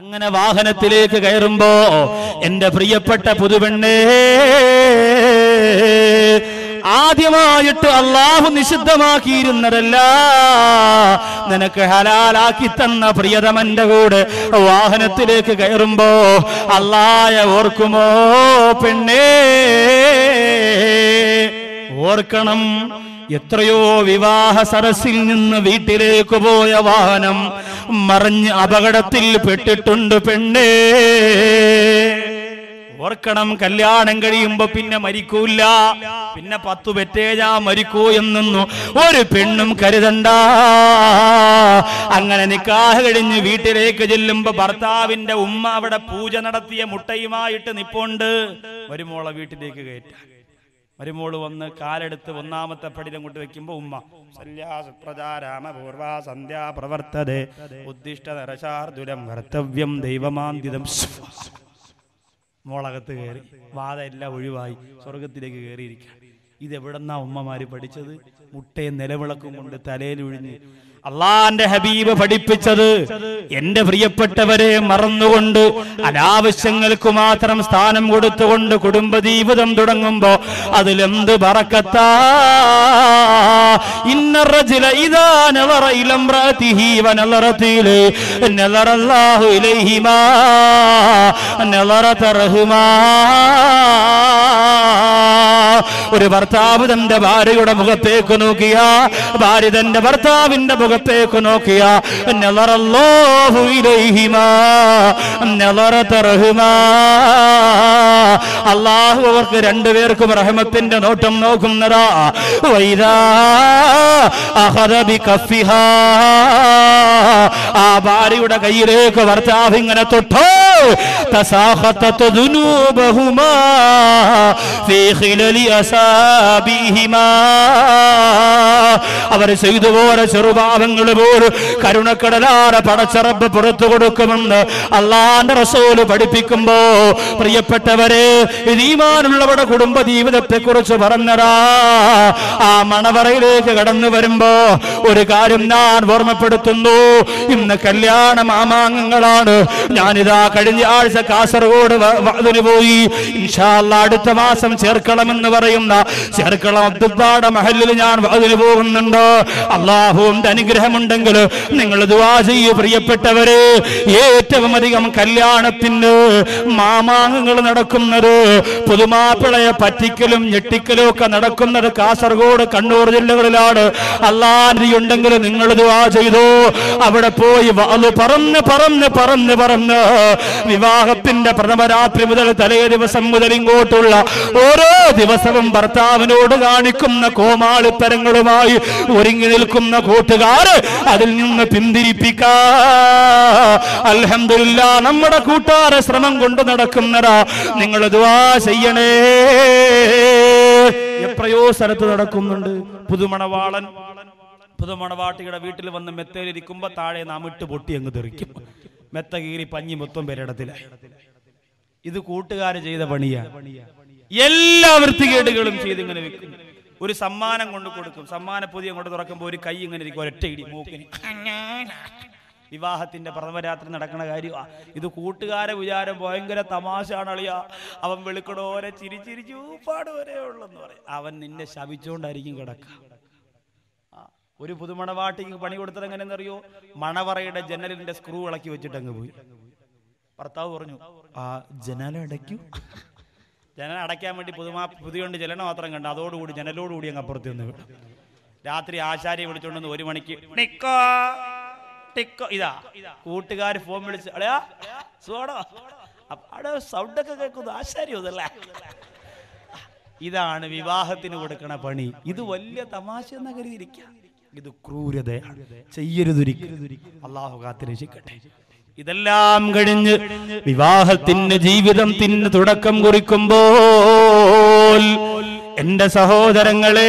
അങ്ങനെ വാഹനത്തിലേക്ക് കയറുമ്പോ എന്റെ പ്രിയപ്പെട്ട പുതുപെണ്ണേ, ആദ്യമായിട്ട് അള്ളാഹു നിഷിദ്ധമാക്കിയിരുന്നതല്ല, നിനക്ക് ഹലാലാക്കി തന്ന പ്രിയതമന്റെ കൂടെ വാഹനത്തിലേക്ക് കയറുമ്പോ അള്ളാഹയെ ഓർക്കുമോ പെണ്ണേ? ഓർക്കണം, എത്രയോ വിവാഹ സരസിൽ നിന്ന് വീട്ടിലേക്ക് പോയ വാഹനം മറിഞ്ഞ് അപകടത്തിൽ പെട്ടിട്ടുണ്ട് പെണ്ണേ. ഓർക്കണം, കല്യാണം കഴിയുമ്പോ പിന്നെ മരിക്കൂല, പിന്നെ 10 പെറ്റേ ഞാൻ മരിക്കൂ എന്നൊന്നും ഒരു പെണ്ണും കരുതണ്ട. അങ്ങനെ നിക്കാഹ് കഴിഞ്ഞ് വീട്ടിലേക്ക് ചെല്ലുമ്പോ ഭർത്താവിന്റെ ഉമ്മ അവിടെ പൂജ നടത്തിയ മുട്ടയുമായിട്ട് നിപ്പുണ്ട്. മരുമോളെ വീട്ടിലേക്ക് കയറ്റാൻ മരുമോള് വന്ന് കാലെടുത്ത് 1ാമത്തെ പടിയിൽ അങ്ങോട്ട് വെക്കുമ്പോ ഉമ്മ സുപ്രചാരാമപൂർവ സന്ധ്യാ പ്രവർത്തതേ ഉദ്ദിഷ്ട നരശാർദുരം കർത്തവ്യം ദൈവമാന്തിതം. മോളകത്ത് കയറി, വാദ എല്ലാം ഒഴിവായി സ്വർഗത്തിലേക്ക് കയറിയിരിക്കുക. ഇതെവിടെന്നാ ഉമ്മമാര് പഠിച്ചത്? മുട്ടയെ നിലവിളക്കും കൊണ്ട് തലയിലൊഴിഞ്ഞ് അള്ളാന്റെ ഹബീബ് പഠിപ്പിച്ചത്. എന്റെ പ്രിയപ്പെട്ടവരെ, മറന്നുകൊണ്ട് അനാവശ്യങ്ങൾക്ക് മാത്രം സ്ഥാനം കൊടുത്തുകൊണ്ട് കുടുംബജീവിതം തുടങ്ങുമ്പോ അതിലെന്ത് ബറക്കത്താ. ഇന്ന റജുല ഇദാ നദറ ഇലാ ഇംറഅതിഹി വനളറതിലി നളറല്ലാഹു ഇലൈഹിമാ നളറത റഹ്മാ. ഒരു ഭർത്താവ് തന്റെ ഭാര്യയുടെ മുഖത്തേക്ക് നോക്കിയ, ഭാര്യ തന്റെ ഭർത്താവിന്റെ മുഖത്തേക്ക് നോക്കിയ, നളറല്ലാഹു ഇലൈഹിമാ നളറത റഹ്മാ. അല്ലാഹു അവർക്ക് രണ്ടുപേർക്കും റഹ്മത്തിന്റെ നോട്ടം നോക്കുന്നതാ. വൈദാ അഖദ ബികഫിഹാ, ആ ഭാര്യയുടെ കയ്യിലേക്ക് ഭർത്താവ് ഇങ്ങനെ തൊട്ടോ, തസാഖതത് ദുനൂബഹുമാ ഫീ ഖിലലി അസാബിഹിമാ. അവർ ചെയ്തു പോലെ ചെറുപാപങ്ങൾ പോലും കരുണക്കടലാറെ പടച്ചറബ് പുറത്തു കൊടുക്കുമെന്ന് അള്ളാന്റെ റസൂല് പഠിപ്പിക്കുമ്പോ, പ്രിയപ്പെട്ടവരെ, ഈമാനുള്ളവരുടെ കുടുംബ ജീവിതത്തെ കുറിച്ച് പറഞ്ഞതാ. ആ മണവറയിലേക്ക് കടന്നു വരുമ്പോ ഒരു കാര്യം ഞാൻ ഓർമ്മപ്പെടുത്തുന്നു. ഇന്ന് കല്യാണ മാമാങ്കങ്ങളാണ്. ഞാനിതാ കഴിഞ്ഞ ആഴ്ച കാസർഗോഡ് വഅദിന് പോയി. ഇൻഷാ അല്ലാഹ് അടുത്ത മാസം ചേർക്കണമെന്ന് പറയുന്ന ചേർക്കളം അബ്ദുബ്ബാട മഹല്ലിൽ ഞാൻ വഅദിന് പോകുന്നുണ്ട്. അല്ലാഹുവിന്റെ അനുഗ്രഹമുണ്ടെങ്കിൽ നിങ്ങൾ ദുആ ചെയ്യൂ പ്രിയപ്പെട്ടവരെ. ഏറ്റവും അധികം കല്യാണത്തിന് മാമാങ്കങ്ങൾ നടക്കുന്നത്, പുതുമാപ്പിളയെ പറ്റിക്കലും ഞെട്ടിക്കലും ഒക്കെ നടക്കുന്നത് കാസർഗോഡ്, കണ്ണൂർ ജില്ലകളിലാണ്. അല്ലാഹുണ്ടെങ്കിൽ നിങ്ങൾ ദുആ ചെയ്തു. അവിടെ പോയി വഅദ് പറന്ന് പറന്ന് പറന്ന് പറന്ന് വിവാഹത്തിന്റെ പ്രഥമ രാത്രി മുതൽ തലേ ദിവസം മുതൽ ഇങ്ങോട്ടുള്ള ഓരോ ദിവസവും ഭർത്താവിനോട് കാണിക്കുന്ന കോമാളിത്തരങ്ങളുമായി ഒരുങ്ങി നിൽക്കുന്ന കൂട്ടുകാർ അതിൽ നിന്ന് പിന്തിരിപ്പിക്കാ. അൽഹംദുലില്ലാഹ്, നമ്മുടെ കൂട്ടുകാരെ ശ്രമം കൊണ്ട് നടക്കുന്നതാ. നിങ്ങൾ ദുആ ചെയ്യണേ. എത്രയോ സ്ഥലത്ത് നടക്കുന്നുണ്ട്. പുതുമണവാട്ടിയുടെ വീട്ടിൽ വന്ന് മെത്തയിലിരിക്കുമ്പോ താഴെ നാം ഇട്ട് പൊട്ടി അങ്ങ് തെറിക്കും. മെത്ത കീറി പഞ്ഞി മൊത്തം പേരിടത്തിലായി. ഇത് കൂട്ടുകാര് ചെയ്ത പണിയാണ്. എല്ലാ വൃത്തികേടുകളും ചെയ്ത് ഇങ്ങനെ വെക്കും. ഒരു സമ്മാനം കൊണ്ട് കൊടുക്കും. സമ്മാന പൊതി അങ്ങോട്ട് തുറക്കുമ്പോൾ ഒരു കൈ ഇങ്ങനെ ഇരിക്കും, ഒരൊറ്റ ഇടി മൂക്കിന്. വിവാഹത്തിന്റെ പ്രഥമരാത്രി നടക്കുന്ന കാര്യമാണ് ഇത്. കൂട്ടുകാരെ വിചാരം ഭയങ്കര തമാശയാണ് അളിയ. അവൻ വെളുക്കടോരെ ചിരിച്ചിരിച്ചു പാടുവരെ ഉള്ളെന്ന് പറയും. അവൻ നിന്നെ ശപിച്ചുകൊണ്ടായിരിക്കും കിടക്കുക. ഒരു പുതുമണവാട്ടിക്ക് പണി കൊടുത്തത് എങ്ങനെയെന്നറിയോ? മണവറയുടെ ജനലിന്റെ സ്ക്രൂ ഇളക്കി വെച്ചിട്ട് അങ്ങ് പോയി. ഭർത്താവ് പറഞ്ഞു, ആ ജനൽ അടയ്ക്കൂ. ജനൽ അടയ്ക്കാൻ വേണ്ടി പുതിയോണ്ട് ജലന മാത്രം കണ്ട, അതോടുകൂടി ജനലോടുകൂടി അങ്ങ് അപ്പുറത്ത് നിന്ന് വിട്ടു. രാത്രി ആശാരിയെ വിളിച്ചോണ്ടെന്ന് 1 മണിക്ക് ടിക്കോ ടിക്കോ. ഇതാ കൂട്ടുകാർ ഫോൺ വിളിച്ച്, അളയാ സോടോ, അവിടെ സൗണ്ടൊക്കെ കേൾക്കുന്നു. ആശാരി അതല്ലേ. ഇതാണ് വിവാഹത്തിന് കൊടുക്കണ പണി. ഇത് വലിയ തമാശ എന്ന് കരുതിയിരിക്കാം. ഇത് ക്രൂരതയാണ്, ചെയ്യരുതൊരിക്കലും. അല്ലാഹു കാത്തിരക്ഷിക്കട്ടെ. ഇതെല്ലാം കഴിഞ്ഞ് വിവാഹത്തിന് ജീവിതത്തിന് തുടക്കം കുറിക്കുമ്പോൾ എന്റെ സഹോദരങ്ങളെ,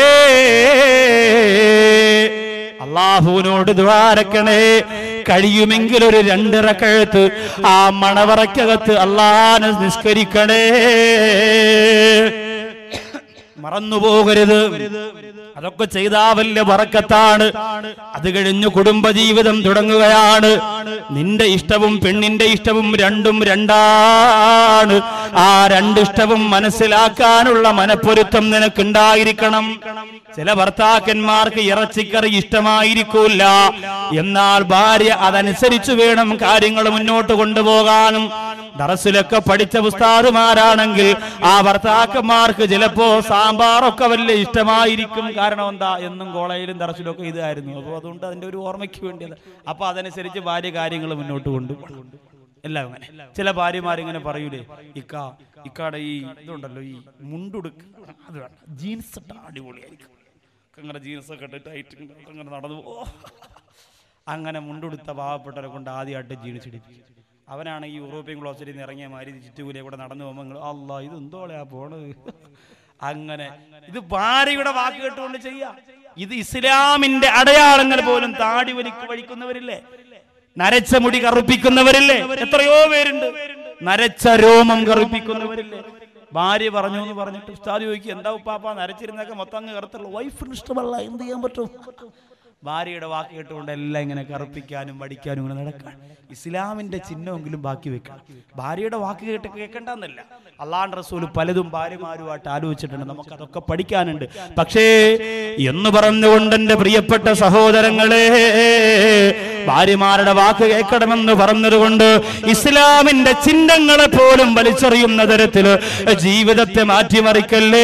അല്ലാഹുവിനോട് ദ്വാരക്കണേ. കഴിയുമെങ്കിൽ ഒരു 2 റക്അത്ത് ആ മണവറക്കകത്ത് അല്ലാഹനെ നിസ്കരിക്കണേ. മറന്നുപോകരുത്. അതൊക്കെ ചെയ്താ വലിയ ബറക്കത്താണ്. അത് കഴിഞ്ഞ് കുടുംബജീവിതം തുടങ്ങുകയാണ്. നിന്റെ ഇഷ്ടവും പെണ്ണിന്റെ ഇഷ്ടവും രണ്ടും രണ്ടാണ്. ആ രണ്ടിഷ്ടവും മനസ്സിലാക്കാനുള്ള മനപ്പൊരുത്തം നിനക്കുണ്ടായിരിക്കണം. ചില ഭർത്താക്കന്മാർക്ക് ഇറച്ചിക്കറി ഇഷ്ടമായിരിക്കൂല, എന്നാൽ ഭാര്യ അതനുസരിച്ച് വേണം കാര്യങ്ങൾ മുന്നോട്ട് കൊണ്ടുപോകാനും. ദറസിലൊക്കെ പഠിച്ച ഉസ്താദുമാരാണെങ്കിൽ ആ ഭർത്താക്കന്മാർക്ക് ചിലപ്പോ സാമ്പാറൊക്കെ വലിയ ഇഷ്ടമായിരിക്കും. കാരണം എന്താ, എന്നും കോളേജിലും ദറസിലൊക്കെ ഇതായിരുന്നു. അപ്പോൾ അതുകൊണ്ട് അതിന്റെ ഒരു ഓർമ്മയ്ക്ക് വേണ്ടിയത്. അപ്പൊ അതനുസരിച്ച് ഭാര്യ കാര്യങ്ങൾ മുന്നോട്ട് കൊണ്ടുപോകും. എല്ലാം അങ്ങനെ. ചില ഭാര്യമാരിങ്ങനെ പറയൂലേ, ഇക്കാടെ ഈ ഇതുണ്ടല്ലോ, ഈ മുണ്ടുടുക്ക് അത് വേണം, ജീൻസ് ഇട്ട അടിപൊളിയായിരിക്കും. അങ്ങനെ ജീൻസൊക്കെ ഇട്ടിട്ട് അങ്ങനെ നടന്നു അങ്ങനെ മുണ്ടുടുത്ത പാവപ്പെട്ടവരെ കൊണ്ട് ആദ്യമായിട്ട് ജീൻസ് ഇടിപ്പിക്കും. അവനാണ് ഈ യൂറോപ്യൻ ക്ലോസറ്റിൽ നിന്ന് ഇറങ്ങിയ മാതിരി ചുറ്റുകൂലെ കൂടെ നടന്നു പോകുമ്പോൾ അല്ലാ ഇത് എന്തോളയാ പോണത്. അങ്ങനെ ഇത് ഭാര്യയുടെ വാക്ക് കേട്ടുകൊണ്ട് ചെയ്യാം. ഇത് ഇസ്ലാമിന്റെ അടയാളങ്ങൾ പോലും താടി വഴിക്കുന്നവരില്ലേ, നരച്ച മുടി കറുപ്പിക്കുന്നവരില്ലേ, എത്രയോ പേരുണ്ട്. നരച്ച രോമം കറുപ്പിക്കുന്നവരില്ലേ. ഭാര്യ പറഞ്ഞു എന്ന് പറഞ്ഞിട്ട് ഉസ്താദ് ചോദിക്കും, എന്താ ഉപ്പാപ്പ നരച്ചിരുന്നൊക്കെ മൊത്തം അങ്ങ് കറുത്തുള്ളൂ, വൈഫിന് ഇഷ്ടമല്ല, എന്ത് ചെയ്യാൻ പറ്റും? ഭാര്യയുടെ വാക്ക് കേട്ടുകൊണ്ട് എല്ലാം ഇങ്ങനെ കറുപ്പിക്കാനും വടിക്കാനും ഇങ്ങനെ നടക്കാൻ. ഇസ്ലാമിന്റെ ചിഹ്നമെങ്കിലും ബാക്കി വെക്കണം. ഭാര്യയുടെ വാക്ക് കേട്ട് കേൾക്കണ്ടെന്നല്ല, അല്ലാഹുവിന്റെ റസൂൽ പലതും ഭാര്യമാരുമായിട്ട് ആലോചിച്ചിട്ടുണ്ട്. നമുക്ക് അതൊക്കെ പഠിക്കാനുണ്ട്. പക്ഷേ എന്ന് പറഞ്ഞുകൊണ്ട് എന്റെ പ്രിയപ്പെട്ട സഹോദരങ്ങളെ, ഭാര്യമാരുടെ വാക്ക് കേൾക്കണമെന്ന് പറഞ്ഞതുകൊണ്ട് ഇസ്ലാമിന്റെ ചിഹ്നങ്ങളെ പോലും വലിച്ചെറിയുന്ന തരത്തില് ജീവിതത്തെ മാറ്റിമറിക്കല്ലേ.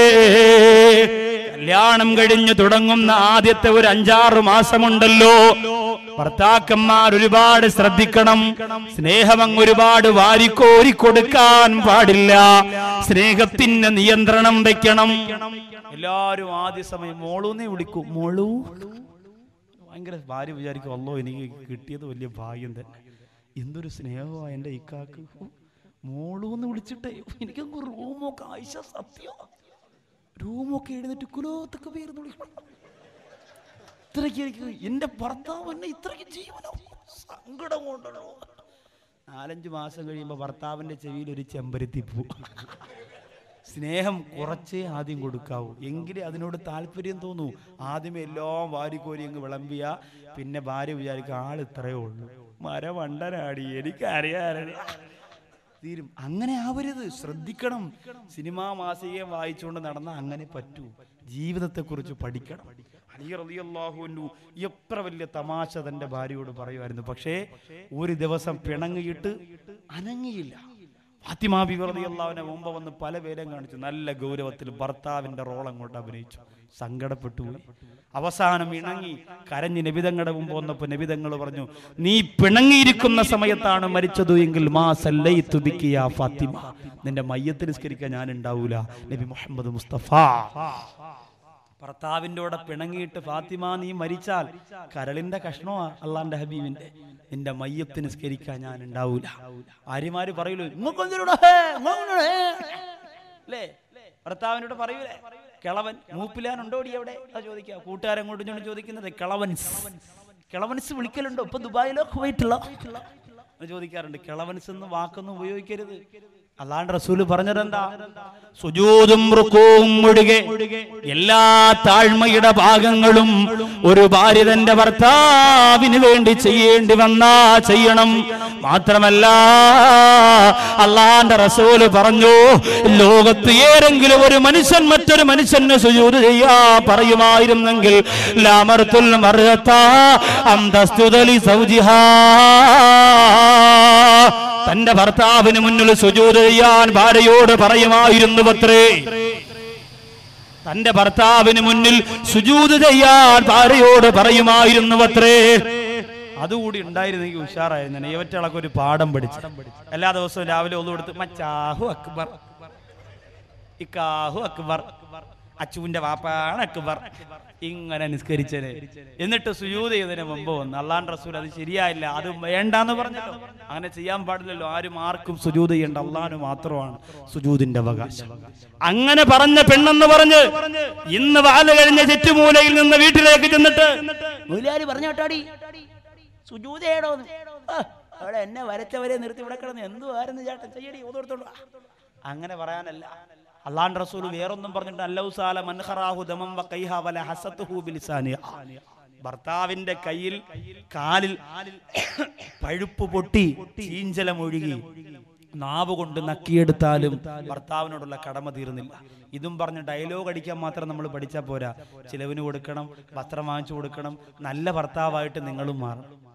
കല്യാണം കഴിഞ്ഞു തുടങ്ങുന്ന ആദ്യത്തെ ഒരു 5-6 മാസമുണ്ടല്ലോ, ഭർത്താക്കന്മാർ ഒരുപാട് ശ്രദ്ധിക്കണം. സ്നേഹം ഒരുപാട് വാരിക്കോരി കൊടുക്കാൻ പാടില്ല. സ്നേഹത്തിന് നിയന്ത്രണം വെക്കണം. എല്ലാരും ആദ്യ സമയം മോളൂന്നേ വിളിക്കൂ. മോളൂ ഭയങ്കര ഭാര്യ വിചാരിക്കും, അല്ലോ എനിക്ക് കിട്ടിയത് വലിയ ഭാഗ്യം തന്നെ, എന്തൊരു സ്നേഹമാ എൻ്റെ ഇക്കാക്ക്. മോളൂന്ന് വിളിച്ചിട്ടേ എനിക്കങ്ങ് റൂമൊക്കെ ആയിഷ സത്യം റൂമൊക്കെ എഴുന്നേറ്റ് കുലോത്തൊക്കെ പേരുന്ന് വിളിക്കണം. ഇത്രയ്ക്ക് എൻ്റെ ഭർത്താവ് എന്നെ ഇത്രയ്ക്ക് ജീവനോ സങ്കടം കൊണ്ടല്ലോ. 4-5 മാസം കഴിയുമ്പോൾ ഭർത്താവിൻ്റെ ചെവിയിൽ ഒരു ചെമ്പരത്തിപ്പൂ. സ്നേഹം കുറച്ചേ ആദ്യം കൊടുക്കാവൂ, എങ്കിലേ അതിനോട് താല്പര്യം തോന്നൂ. ആദ്യമേ എല്ലാം വാരിക്കോരി അങ്ങ് വിളമ്പിയ പിന്നെ ഭാര്യ വിചാരിക്കും ആൾ ഇത്രയേ ഉള്ളൂ, മരവണ്ടനാടി, എനിക്കറിയാനാണ് തീരും. അങ്ങനെ ആവരുത്, ശ്രദ്ധിക്കണം. സിനിമാ മാസികയും വായിച്ചുകൊണ്ട് നടന്ന അങ്ങനെ പറ്റൂ. ജീവിതത്തെക്കുറിച്ച് പഠിക്കണം. അലി റളിയല്ലാഹു അൻഹു എത്ര വലിയ തമാശ തന്റെ ഭാര്യയോട് പറയുമായിരുന്നു. പക്ഷേ ഒരു ദിവസം പിണങ്ങിയിട്ട് അനങ്ങിയില്ല. ഫാത്തിമ ബിബി റളിയല്ലാഹു അൻഹ മുമ്പ് വന്ന് പല പേരും കാണിച്ചു. നല്ല ഗൗരവത്തിൽ ഭർത്താവിന്റെ റോൾ അങ്ങോട്ട് അഭിനയിച്ചു. സങ്കടപ്പെട്ടു. അവസാനം ഇണങ്ങി കരഞ്ഞ് നബിതങ്ങളുടെ മുമ്പ് വന്നപ്പോൾ നബിതങ്ങൾ പറഞ്ഞു, നീ പിണങ്ങിയിരിക്കുന്ന സമയത്താണ് മരിച്ചത് എങ്കിൽ മാ സല്ലൈതു ബികി യാ ഫാത്തിമ, നിന്റെ മയ്യത്ത് നിസ്കരിക്കാൻ ഞാൻ ഉണ്ടാവൂല. നബി മുഹമ്മദ് മുസ്തഫ. ഭർത്താവിൻ്റെ കൂടെ പിണങ്ങിയിട്ട് ഫാത്തിമ നീ മരിച്ചാൽ കരളിന്റെ കഷ്ണമാ അള്ളാന്റെ ഹബീബിന്റെ, നിന്റെ മയ്യത്ത് നിസ്കരിക്കാൻ ഞാൻ ഉണ്ടാവൂല. ആര്യമാര് പറയൂലോ അല്ലേ, ഭർത്താവിനോട് പറയൂലേ, കിളവൻ മൂപ്പിലാനുണ്ടോടി എവിടെ ചോദിക്കുക. കൂട്ടുകാരങ്ങോട്ട് ചോദിക്കുന്നത് കിളവൻസ് വിളിക്കലുണ്ടോ ഇപ്പൊ ദുബായിലോ കുവൈറ്റിലോ ചോദിക്കാറുണ്ട്. കിളവൻസ് എന്ന് വാക്കൊന്നും ഉപയോഗിക്കരുത്. അല്ലാഹുവിന്റെ റസൂല് പറഞ്ഞതെന്താ, സുജൂദും റുകൂഉം ഒഴികെ എല്ലാ താഴ്മയുടെ ഭാഗങ്ങളും ഒരു ഭാര്യ തന്റെ ഭർത്താവിന് വേണ്ടി ചെയ്യേണ്ടി വന്നാ ചെയ്യണം. മാത്രമല്ല അല്ലാഹുവിന്റെ റസൂല് പറഞ്ഞു, ലോകത്ത് ഏതെങ്കിലും ഒരു മനുഷ്യൻ മറ്റൊരു മനുഷ്യന് സുജൂദ് ചെയ്യാ പറയുമായിരുന്നെങ്കിൽ ലമർതുൽ മർഅത അൻ തസ്ജുദ ലി സൗജിഹാ, തന്റെ ഭർത്താവിന് മുന്നിൽ സുജൂദ് ചെയ്യാൻ ഭാര്യയോട് പറയുമായിരുന്നുവത്രേ. തന്റെ ഭർത്താവിന് മുന്നിൽ സുജൂദ് ചെയ്യാൻ ഭാര്യയോട് പറയുമായിരുന്നുവത്രേ. അതുകൂടി ഉണ്ടായിരുന്നെങ്കിൽ ഉഷാറായിരുന്നു. ഇവറ്റകളൊക്കെ ഒരു പാഠം പഠിച്ചു. എല്ലാ ദിവസവും രാവിലെ ഒന്നു കൊടുത്ത് മച്ചാഹു അക്ബർ, ഇക്കാഹു അക്ബർ, അച്ചുവിന്റെ വാപ്പാണ് അക്ബർ, ഇങ്ങനെ നിസ്കരിച്ചത്. എന്നിട്ട് സുജൂദ് ചെയ്തതിന് മുമ്പ് വന്ന് അല്ലാഹുവിന്റെ റസൂൽ അത് ശരിയായില്ല, അത് വേണ്ടാന്ന് പറഞ്ഞല്ലോ. അങ്ങനെ ചെയ്യാൻ പാടില്ലല്ലോ. ആർക്കും സുജൂദ് ചെയ്യേണ്ട, അല്ലാഹുവിന് മാത്രമാണ് സുജൂദിന്റെ അവകാശം. അങ്ങനെ പറഞ്ഞ പെണ്ണെന്ന് പറഞ്ഞ് ഇന്ന് വാല് കഴിഞ്ഞ ചുറ്റുമൂലയിൽ നിന്ന് വീട്ടിലേക്ക് ചെന്നിട്ട് മുലാരി പറഞ്ഞോട്ടാടി സുജൂദ് ചെയ്യണോന്ന്, അവിടെ എന്നെ വരച്ചവരെ നിർത്തി ഇവിടെ കിടന്ന് എന്തുവായിരുന്നു ചേട്ടൻ ചെയ്യടി ഓതോടത്തോളൂ. അങ്ങനെ പറയാനല്ല. അള്ളാഹുവിന്റെ റസൂൽ വേറൊന്നും പറഞ്ഞിട്ട് അല്ലൗസാല മൻഖറാഹു ദമം വഖൈഹ വല ഹസതുഹു ബിലിസാനി. ഭർത്താവിന്റെ കയ്യിൽ കാലിൽ പഴുപ്പ് പൊട്ടി ചീഞ്ചലം ഒഴുകി നാവ് കൊണ്ട് നക്കിയെടുത്താലും ഭർത്താവിനോടുള്ള കടമ തീർന്നില്ല. ഇതും പറഞ്ഞ് ഡയലോഗ് അടിക്കാൻ മാത്രം നമ്മൾ പഠിച്ചാൽ പോരാ. ചിലവിന് കൊടുക്കണം, വസ്ത്രം വാങ്ങിച്ചു കൊടുക്കണം, നല്ല ഭർത്താവായിട്ട് നിങ്ങളും മാറണം.